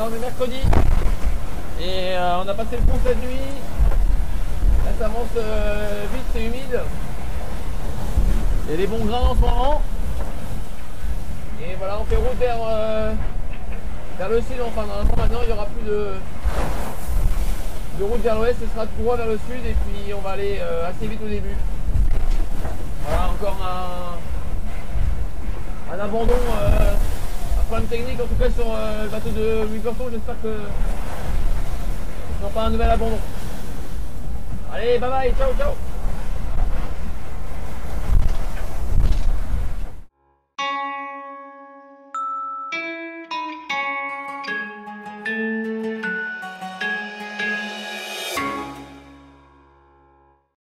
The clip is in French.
Voilà, on est mercredi et on a passé le pont cette nuit. Là ça avance vite, c'est humide. Il y a des bons grains en ce moment. Et voilà, on fait route vers le sud. Enfin normalement maintenant il n'y aura plus de route vers l'ouest, ce sera tout droit vers le sud et puis on va aller assez vite au début. Voilà, encore un abandon, un problème technique en tout cas sur le bateau de Wiggerton. J'espère que ce ne sera pas un nouvel abandon. Allez, bye bye, ciao ciao.